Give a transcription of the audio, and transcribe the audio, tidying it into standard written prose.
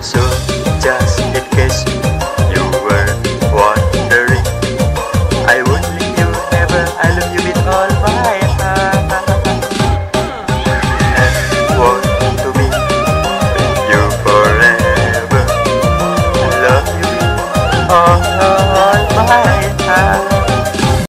So just in case you were wondering, I won't leave you never, I love you with all my heart. And want to be with you forever. I love you with all